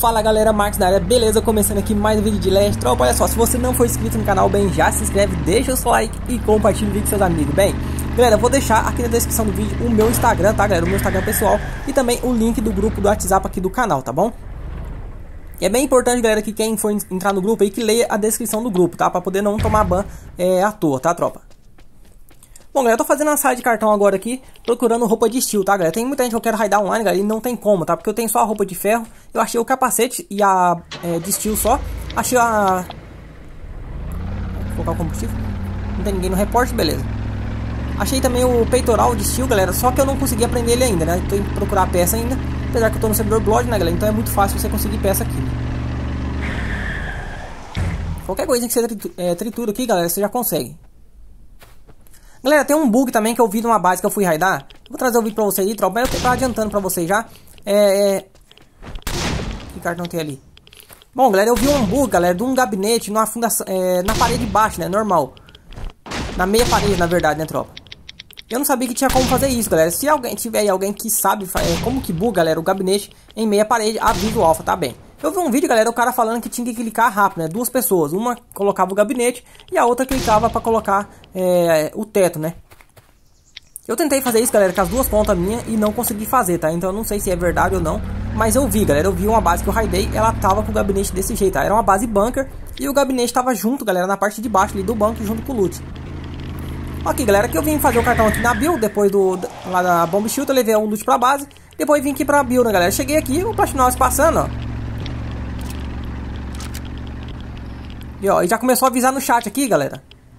Fala galera, Marcos na área, beleza? Começando aqui mais um vídeo de Last Tropa. Olha só, se você não for inscrito no canal, bem, já se inscreve, deixa o seu like e compartilha o vídeo com seus amigos. Bem, galera, eu vou deixar aqui na descrição do vídeo o meu Instagram, tá galera? O meu Instagram pessoal e também o link do grupo do WhatsApp aqui do canal, tá bom? E é bem importante, galera, que quem for entrar no grupo aí, que leia a descrição do grupo, tá? Pra poder não tomar ban à toa, tá, tropa? Bom, galera, eu tô fazendo uma saia de cartão agora aqui, procurando roupa de estilo, tá, galera? Tem muita gente que eu quero raidar online, galera, e não tem como, tá? Porque eu tenho só a roupa de ferro, eu achei o capacete e a de estilo só. Achei a... Vou colocar o combustível. Não tem ninguém no repórter, beleza. Achei também o peitoral de estilo, galera, só que eu não consegui aprender ele ainda, né? Tenho que procurar a peça ainda, apesar que eu tô no servidor Blood, né, galera? Então é muito fácil você conseguir peça aqui, né? Qualquer coisa que você tritura aqui, galera, você já consegue. Galera, tem um bug também que eu vi numa base que eu fui raidar. Vou trazer o vídeo pra vocês aí, tropa. Mas eu tô adiantando pra vocês já. Que cartão tem ali? Bom, galera, eu vi um bug, galera, de um gabinete na fundação, na parede de baixo, né? Normal. Na meia parede, na verdade, né, tropa? Eu não sabia que tinha como fazer isso, galera. Se alguém tiver aí, alguém que sabe como que buga, galera, o gabinete em meia parede, avisa o alfa, tá bem. Eu vi um vídeo, galera, o cara falando que tinha que clicar rápido, né? Duas pessoas. Uma colocava o gabinete e a outra clicava pra colocar o teto, né? Eu tentei fazer isso, galera, com as duas contas minhas e não consegui fazer, tá? Então eu não sei se é verdade ou não. Mas eu vi, galera, eu vi uma base que eu raidei, ela tava com o gabinete desse jeito, tá? Era uma base bunker e o gabinete tava junto, galera, na parte de baixo ali do banco, junto com o loot. Ok, galera, aqui eu vim fazer o cartão aqui na build, depois lá da Bomb Shield, eu levei o loot pra base. Depois vim aqui pra build, né, galera? Cheguei aqui, o Platinox passando, ó. E ó, já começou a avisar no chat aqui, galera.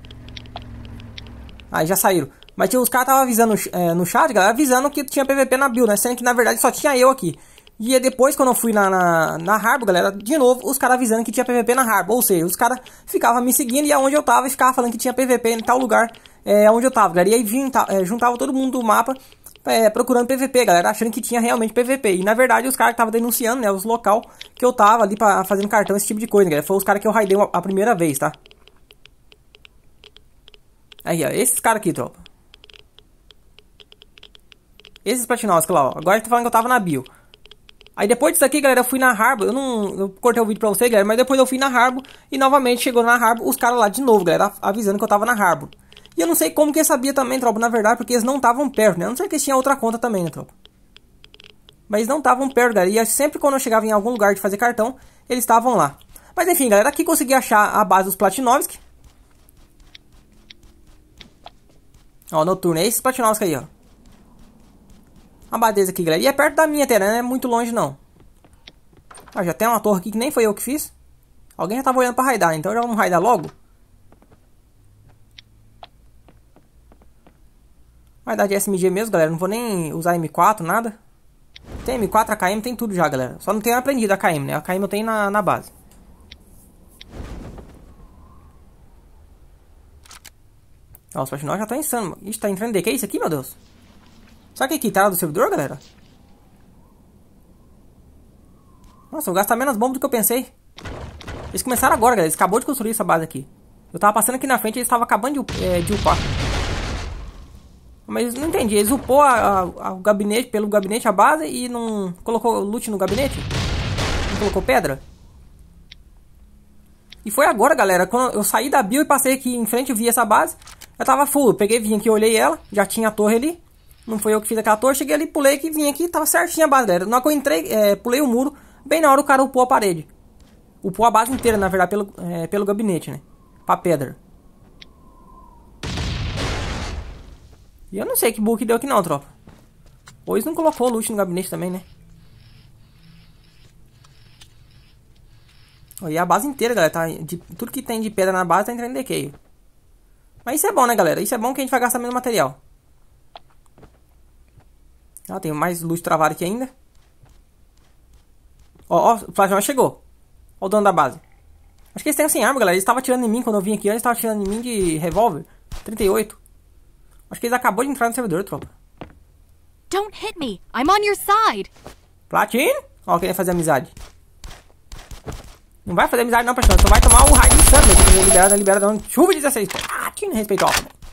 Aí já saíram. Mas os caras estavam avisando no chat, galera, avisando que tinha PVP na build, né? Sendo que na verdade só tinha eu aqui. E depois, quando eu fui na Harbor, galera, de novo, os caras avisando que tinha PVP na Harbor. Ou seja, os caras ficavam me seguindo e aonde eu tava, e ficavam falando que tinha PVP em tal lugar onde eu tava, galera. E aí juntava todo mundo do mapa procurando PVP, galera, achando que tinha realmente PVP. E na verdade os caras que estavam denunciando, né, os local que eu tava ali fazendo cartão, esse tipo de coisa, galera. Foi os caras que eu raidei a primeira vez, tá? Aí, ó, esses caras aqui, tropa. Esses Platinox, lá, ó. Agora eu tô falando que eu tava na bio. Aí depois disso aqui, galera, eu fui na Harbor. Eu cortei o vídeo pra vocês, galera, mas depois eu fui na Harbor. E novamente chegou na Harbor os caras lá de novo, galera, avisando que eu tava na Harbor. E eu não sei como que eles sabiam também, tropa, na verdade, porque eles não estavam perto, né? Eu não sei que eles tinham outra conta também, né, tropa? Mas eles não estavam perto, galera. E sempre quando eu chegava em algum lugar de fazer cartão, eles estavam lá. Mas enfim, galera, aqui consegui achar a base dos Platinovski. Ó, noturno, é esses Platinovski aí, ó. A base deles aqui, galera. E é perto da minha até, né? Não é muito longe, não. Ó, já tem uma torre aqui que nem foi eu que fiz. Alguém já tava olhando pra raidar, então já vamos raidar logo. Vai dar de SMG mesmo, galera. Não vou nem usar M4, nada. Tem M4, AKM, tem tudo já, galera. Só não tenho aprendido AKM, né? AKM eu tenho na base. Ó, os Platinox já estão insano. Ixi, tá entrando de que é isso aqui, meu Deus? Será que é quitada do servidor, galera? Nossa, eu vou gastar menos bomba do que eu pensei. Eles começaram agora, galera. Eles acabou de construir essa base aqui. Eu tava passando aqui na frente e eles estavam acabando de upar. Mas não entendi, eles upou o gabinete, pelo gabinete a base e não colocou loot no gabinete? Não colocou pedra? E foi agora, galera, quando eu saí da bio e passei aqui em frente, eu vi essa base. Eu tava full, eu peguei, vim aqui, olhei ela, já tinha a torre ali. Não foi eu que fiz aquela torre, cheguei ali, pulei aqui, vim aqui, tava certinha a base, galera. Na hora que eu entrei, pulei o muro, bem na hora o cara upou a parede. Upou a base inteira, na verdade, pelo gabinete, né? Pra pedra. E eu não sei que bug que deu aqui não, tropa. Ou eles não colocou loot no gabinete também, né? E a base inteira, galera, tá, tudo que tem de pedra na base tá entrando em decay. Mas isso é bom, né, galera? Isso é bom que a gente vai gastar menos material. Ó, tem mais loot travado aqui ainda. Ó, o Flagel chegou. Ó o dono da base. Acho que eles têm sem arma, galera. Eles estavam atirando em mim quando eu vim aqui. Eles estavam atirando em mim de revólver. 38. Acho que eles acabou de entrar no servidor, tropa. Don't hit me. I'm on your side. Platin? Ó, querendo fazer amizade. Não vai fazer amizade não, pessoal. Só vai tomar o raio de sangue. Liberada, chuva de 16. Platin, respeitou.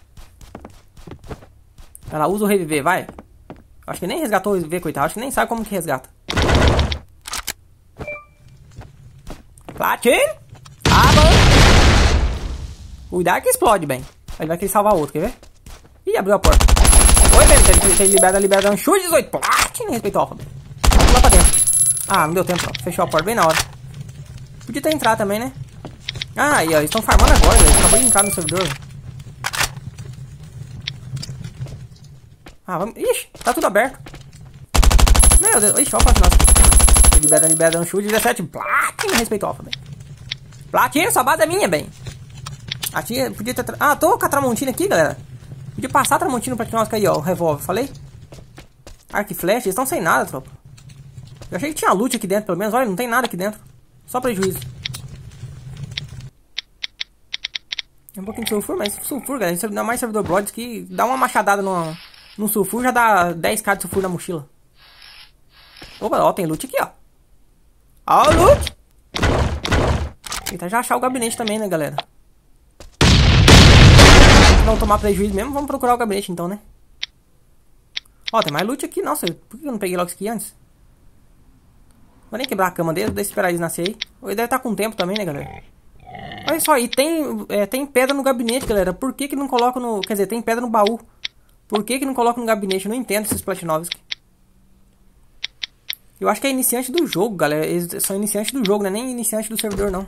Ela usa o reviver, vai. Acho que nem resgatou o reviver, coitado. Acho que nem sabe como que resgata. Platina. Ah, bom. Cuidado que explode, bem. Ele vai querer salvar outro, quer ver? Ih, abriu a porta. Oi, bem. Ele libera um chute 18. Platina. Respeitou o alfa, bem. Vamos lá pra dentro. Ah, não deu tempo, ó. Fechou a porta bem na hora. Podia ter entrado também, né? Ah, aí, ó. Eles estão farmando agora, velho. Acabou de entrar no servidor. Ah, vamos... Ixi, tá tudo aberto. Meu Deus. Ixi, olha o nossa. Libera um chute 17. Platina. Respeitou o alfa, bem. Platina, sua base é minha, bem. A tia podia ter... Ah, tô com a Tramontina aqui, galera. Podia passar a Tramontina pra nós aí, ó. O revólver, falei. Arco e flecha. Eles estão sem nada, tropa. Eu achei que tinha loot aqui dentro, pelo menos. Olha, não tem nada aqui dentro. Só prejuízo. Tem um pouquinho de sulfur, mas sulfur, galera. Ainda mais servidor Broads que dá uma machadada no sulfur, já dá 10k de sulfur na mochila. Opa, ó, tem loot aqui, ó. Ó, o loot! Tentar já achar o gabinete também, né, galera? Não tomar prejuízo mesmo, vamos procurar o gabinete então, né? Ó, tem mais loot aqui. Nossa, por que eu não peguei logo isso aqui antes? Vou nem quebrar a cama dele, deixa eu esperar eles nascer aí. Ele deve estar com tempo também, né, galera? Olha só, e tem pedra no gabinete, galera. Por que que não coloca no... Quer dizer, tem pedra no baú. Por que que não coloca no gabinete? Eu não entendo esses Platinovski. Eu acho que é iniciante do jogo, galera. Eles são iniciantes do jogo, né? Nem iniciante do servidor, não.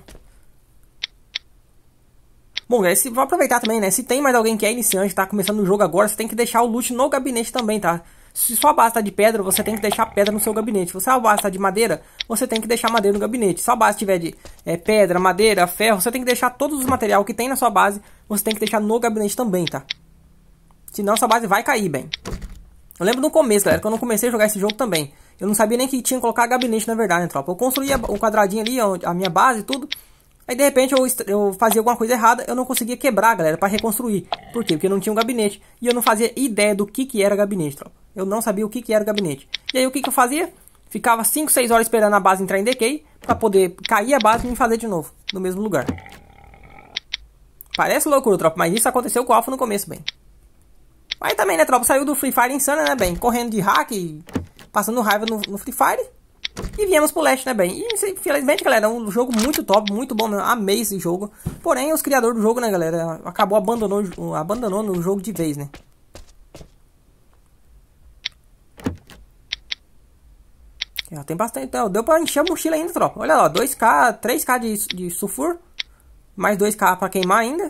Bom, galera, vou aproveitar também, né? Se tem mais alguém que é iniciante, tá começando no jogo agora, você tem que deixar o loot no gabinete também, tá? Se sua base tá de pedra, você tem que deixar pedra no seu gabinete. Se sua base tá de madeira, você tem que deixar madeira no gabinete. Se sua base tiver de pedra, madeira, ferro, você tem que deixar todos os materiais que tem na sua base, você tem que deixar no gabinete também, tá? Senão sua base vai cair, bem. Eu lembro no começo, galera, quando eu comecei a jogar esse jogo também. Eu não sabia nem que tinha que colocar gabinete, na verdade, né, tropa? Eu construía o quadradinho ali, a minha base e tudo. Aí, de repente, eu fazia alguma coisa errada, eu não conseguia quebrar, galera, pra reconstruir. Por quê? Porque não tinha um gabinete. E eu não fazia ideia do que era gabinete, tropa. Eu não sabia o que era gabinete. E aí, o que eu fazia? Ficava 5, 6 horas esperando a base entrar em decay, pra poder cair a base e me fazer de novo, no mesmo lugar. Parece loucura, tropa, mas isso aconteceu com o Alpha no começo, bem. Aí também, né, tropa, saiu do Free Fire insana, né, bem. Correndo de hack, passando raiva no Free Fire. E viemos pro leste, né, bem? E infelizmente, galera, é um jogo muito top, muito bom, né? Amei esse jogo. Porém, os criadores do jogo, né, galera, acabou abandonando o jogo de vez, né? Tem bastante, então, deu pra encher a mochila ainda, tropa. Olha lá, 2k, 3k de sulfur. Mais 2k pra queimar ainda.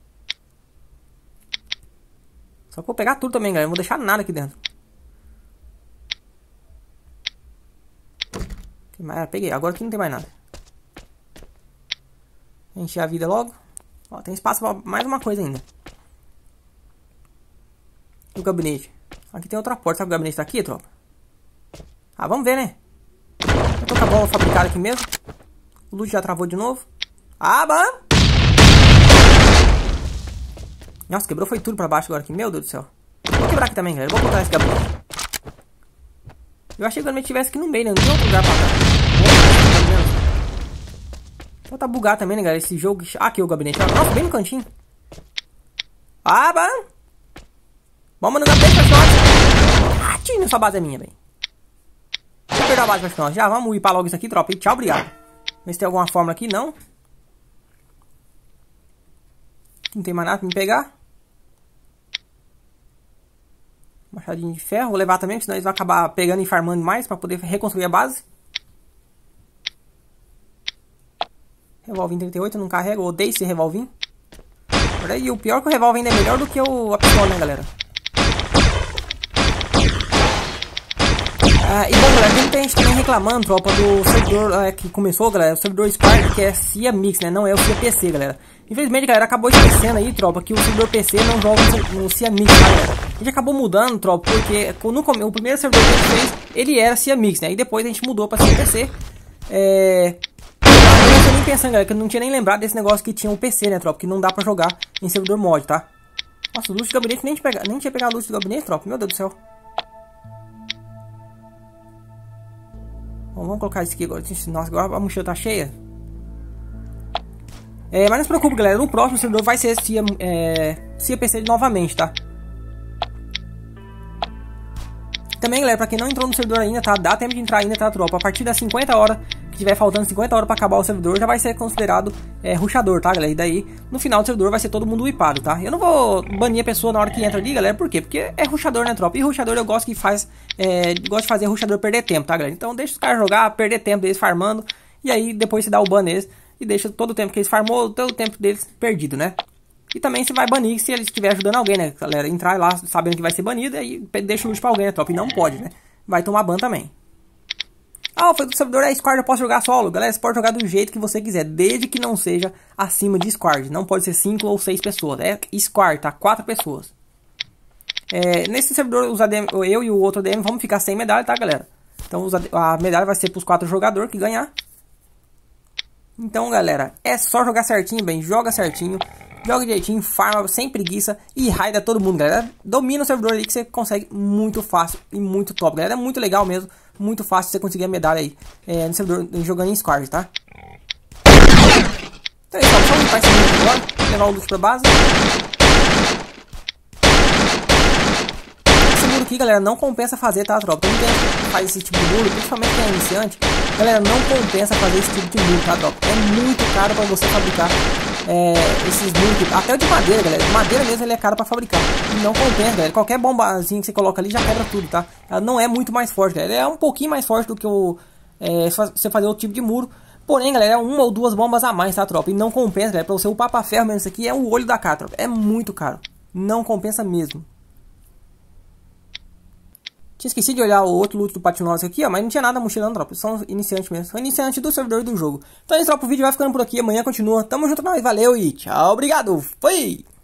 Só que vou pegar tudo também, galera, não vou deixar nada aqui dentro. Peguei, agora aqui não tem mais nada. Encher a vida logo. Ó, tem espaço pra mais uma coisa ainda. E o gabinete? Aqui tem outra porta. Sabe que o gabinete tá aqui, tropa? Ah, vamos ver, né? Eu tô com a bomba fabricada aqui mesmo. O loot já travou de novo. Ah, bom! Nossa, quebrou foi tudo pra baixo agora aqui. Meu Deus do céu. Vou quebrar aqui também, galera. Vou botar esse gabinete. Eu achei que o gabinete estivesse aqui no meio, né? Não tem outro lugar pra cá. Então tá bugado também, né, galera? Esse jogo... Ah, aqui o gabinete. Nossa, bem no cantinho. Ah, bom. Vamos no gabinete, pessoal. Ah, tinha, sua base é minha, bem. Vou perder a base, pessoal. Já vamos ir pra logo isso aqui, tropa. E tchau, obrigado. Ver se tem alguma fórmula aqui, não. Não tem mais nada pra me pegar. Machadinho de ferro. Vou levar também, senão eles vão acabar pegando e farmando mais pra poder reconstruir a base. Revolvinho 38, eu não carrego. Eu odeio esse revolvinho. E o pior é que o revólver ainda é melhor do que a pistola, né, galera? E bom, galera, tem muita gente também reclamando, tropa, do servidor que começou, galera, o servidor Spark, que é CIA Mix, né, não é o CIA PC, galera. Infelizmente, galera, acabou esquecendo aí, tropa, que o servidor PC não joga no CIA Mix, tá, galera. A gente acabou mudando, tropa, porque o primeiro servidor que a gente fez, ele era CIA Mix, né, e depois a gente mudou pra CIA PC. Eu não tô nem pensando, galera, que eu não tinha nem lembrado desse negócio que tinha o PC, né, tropa, que não dá pra jogar em servidor mod, tá. Nossa, o loot do gabinete, nem tinha pegado o loot do gabinete, tropa, meu Deus do céu. Bom, vamos colocar isso aqui agora. Nossa, agora a mochila tá cheia. Mas não se preocupe, galera. No próximo servidor vai ser CIA PC novamente, tá? Também, galera, pra quem não entrou no servidor ainda, tá? Dá tempo de entrar ainda, tá, tropa? A partir das 50 horas que tiver faltando 50 horas pra acabar o servidor, já vai ser considerado rushador, tá, galera? E daí, no final do servidor, vai ser todo mundo whipado, tá? Eu não vou banir a pessoa na hora que entra ali, galera, por quê? Porque é rushador, né, tropa? E rushador eu gosto que faz, gosto de fazer rushador perder tempo, tá, galera? Então deixa os caras jogar, perder tempo deles farmando, e aí depois você dá o ban neles, e deixa todo o tempo que eles farmou, todo o tempo deles perdido, né? E também você vai banir se ele estiver ajudando alguém, né, galera? Entrar lá sabendo que vai ser banido, aí deixa o loot pra alguém, né, tropa? E não pode, né? Vai tomar ban também. Ah, foi do servidor Squad, eu posso jogar solo. Galera, você pode jogar do jeito que você quiser, desde que não seja acima de Squad. Não pode ser 5 ou 6 pessoas. É Squad, tá? 4 pessoas. Nesse servidor, eu e o outro ADM vamos ficar sem medalha, tá, galera? Então a medalha vai ser pros 4 jogadores que ganhar. Então, galera, é só jogar certinho, bem. Joga certinho, joga direitinho, farma sem preguiça e raida todo mundo, galera. Domina o servidor ali que você consegue muito fácil e muito top, galera. É muito legal mesmo. Muito fácil você conseguir a medalha aí no servidor, jogando em Squad, tá? Então é isso, só limpar esse mundo agora, levar o loot pra base. Esse muro aqui, galera, não compensa fazer, tá, tropa? Tem gente que faz esse tipo de muro, principalmente quem é iniciante. Galera, não compensa fazer esse tipo de muro, tá, tropa? É muito caro pra você fabricar esses muros, até o de madeira, galera. De madeira mesmo ele é caro pra fabricar. E não compensa, galera. Qualquer bombazinha que você coloca ali já quebra tudo, tá? Ela não é muito mais forte, galera. Ela é um pouquinho mais forte do que você fazer outro tipo de muro. Porém, galera, é 1 ou 2 bombas a mais, tá, tropa? E não compensa, galera. Pra você upar pra ferro mesmo, isso aqui é o olho da cara, tropa. É muito caro. Não compensa mesmo. Tinha esquecido de olhar o outro loot do Patinos aqui, ó, mas não tinha nada mochilando, tropa. São iniciantes mesmo. São iniciantes do servidor do jogo. Então é isso, tropa. O vídeo vai ficando por aqui. Amanhã continua. Tamo junto, nós. Valeu e tchau. Obrigado. Fui!